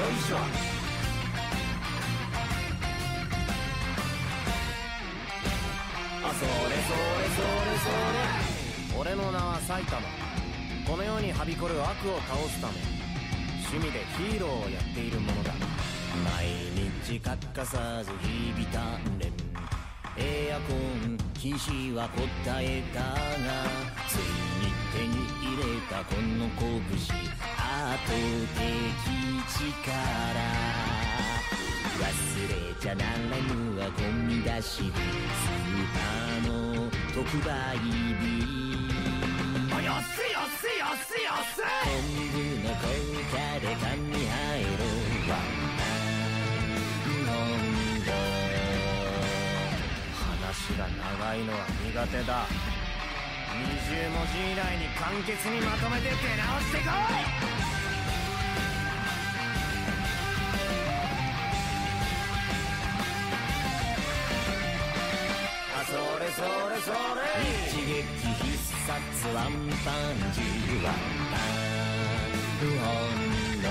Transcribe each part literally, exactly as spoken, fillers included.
いしょ。あ、それそれそれそれ。俺の名は埼玉。この世にはびこる悪を倒すため趣味でヒーローをやっているものだ。毎日欠かさず日々鍛錬、エアコン禁止は答えたが、ついに手に入れたこの拳、圧倒的力。忘れちゃならぬはゴミ出し日、スーパーの特売日。安い安い安い安い。昆布の効果で髪生えろワンパン温度。話が長いのは苦手だ。にじゅう文字以内に簡潔にまとめて出直してこい。あ、それそれそれ。一撃必殺ワンパンチワンパン温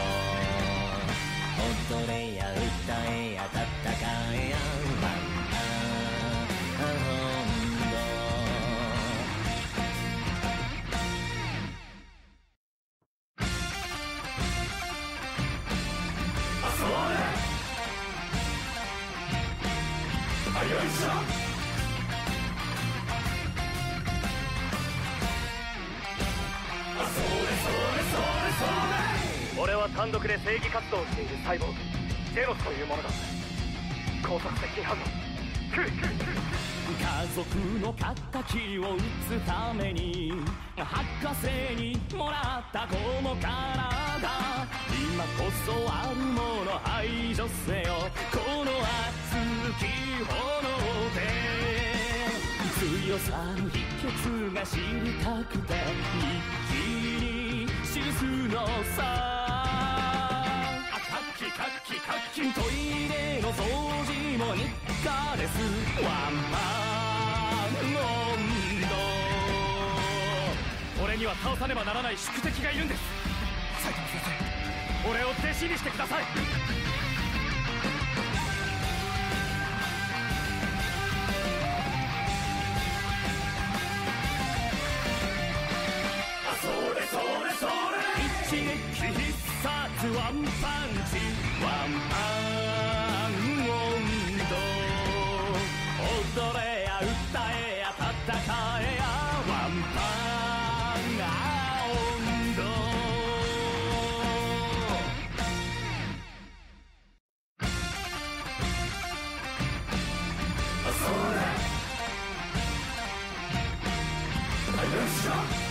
度。踊れや歌えや戦えやワンパン温度。あ、それ。あ、よいしょ。 俺は単独で正義活動をしているサイボーグジェノスというものだ。高速接近反応。 家族の敵を撃つために博士にもらったこの体、今こそあるもの排除せよこの熱き炎で。強さの秘訣が知りたくて日記に記すのさ。カッキカッキカッキトイレの掃除も日課です。ワンパン温度。俺には倒さねばならない宿敵がいるんです。埼玉先生、俺を弟子にしてください。 それそれそれ。 一撃必殺ワンパンチワンパン温度。踊れや歌えや戦えやワンパン温度。 あ、それ。あ、よいしょ。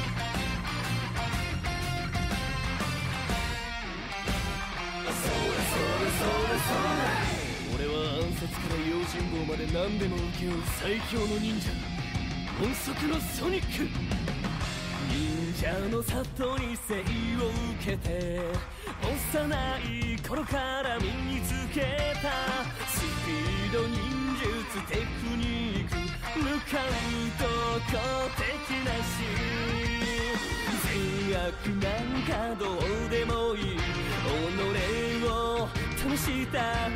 俺は暗殺から用心棒まで何でも請け負う最強の忍者、音速のソニック。忍者の里に生を受けて幼い頃から身につけたスピード、忍術、テクニック、向かうとこ敵なし。善悪なんかどうでもいい、己を試したい。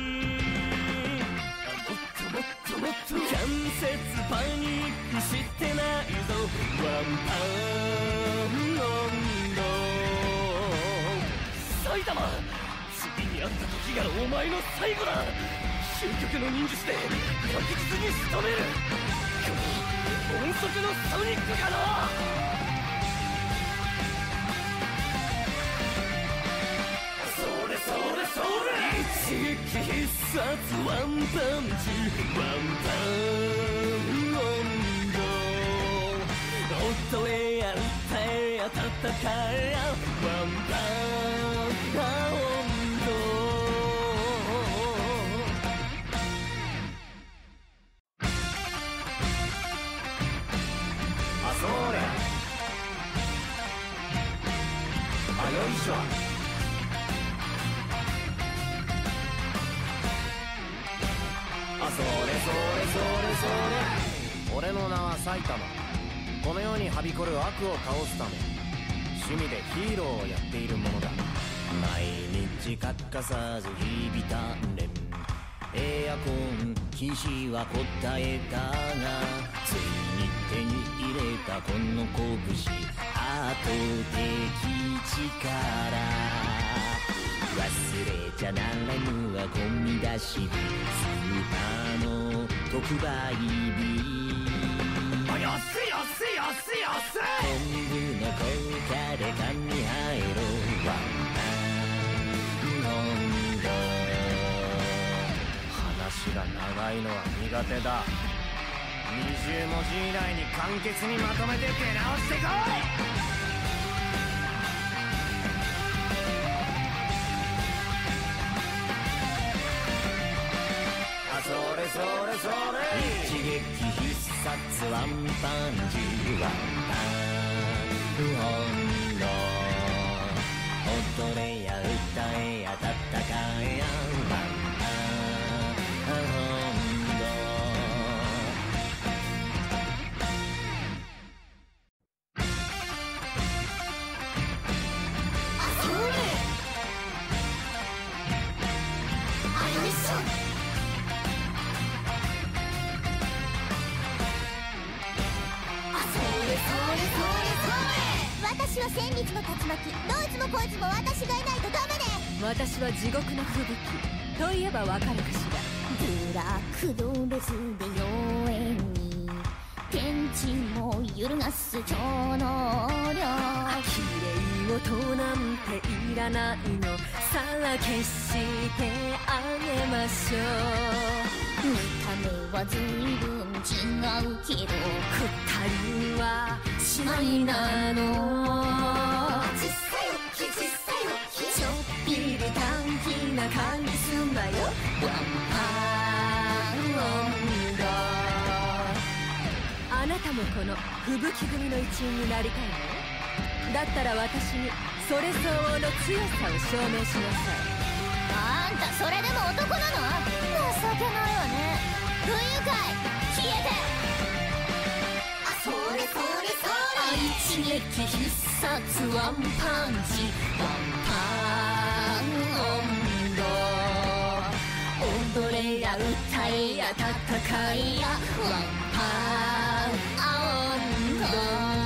もっともっともっと関節パニックしてないぞワンパン温度。埼玉、次に会った時がお前の最後だ。究極の忍術で確実に仕留めるこの音速のソニックかな。 それそれそれ。 一撃必殺ワンパンチワンパン温度。踊れや歌えや戦えやワンパン温度。 あ、それ。あ、よいしょ。あ、それそれそれそれ。俺の名は埼玉。この世にはびこる悪を倒すため趣味でヒーローをやっているものだ。 毎日欠かさず日々鍛錬、エアコン禁止は答えたが、ついに手に入れたこの拳、圧倒的力、忘れちゃならぬはゴミ出し日、スーパーの特売日、 安い安い安い安い。 昆布の効果で缶に入るワンパン温度、話が長いのは苦手だ。にじゅう文字以内に簡潔にまとめて出直してこい。あ、それそれそれ、一撃必殺ワンパンチ、ワンパン温度、踊れや歌えや戦えやワンパン温度。 あ、それあ、よいしょ。私は千日の竜巻、どいつもこいつも私がいないとダメね。 私は地獄の吹雪といえばわかるかしら。 ブラックドレスで妖艶に天地も揺るがす超能力、 綺麗事なんていらないの、さら消してあげましょう。 見た目はずいぶん違うけど二人は姉妹なの。 実際大きい実際大きい、 ちょっぴり短気な感じすんだよ。ワンパン温度、あなたもこの吹雪組の一員になりたいの？だったら私にそれ相応の強さを証明しなさい。 あんたそれでも男なの？情けないわね。不愉快消えて。あ、それそれそれ、 一撃必殺ワンパンチ、ワンパン温度、踊れや歌えや戦いやワンパン温度。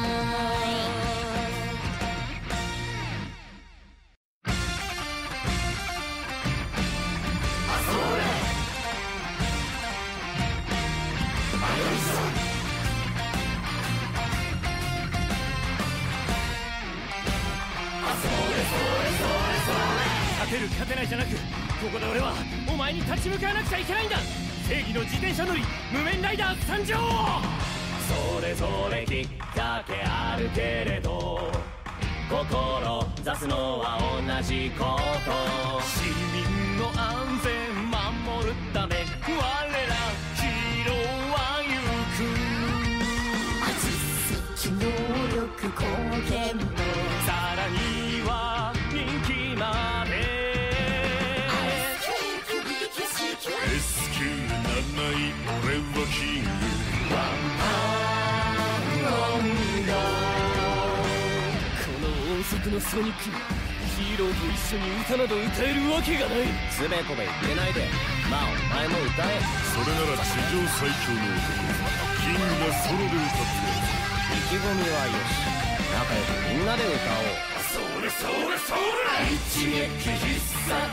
勝てる勝てないじゃなく、ここで俺はお前に立ち向かわなくちゃいけないんだ。正義の自転車乗り無面ライダー参上。それぞれきっかけあるけれど志すのは同じこと。市民の安全守るため我らヒーローは行く。 実績能力貢献もさらには人気まで エスキュー なない俺はキング。ワンパン温度、この音速のソニックがヒーローと一緒に歌など歌えるわけがない。 つべこべ言ってないで、まあお前も歌え。 それなら地上最強の男キングがソロで歌って意気込みはよし、仲良くみんなで歌おう。 それそれそれ、一撃必殺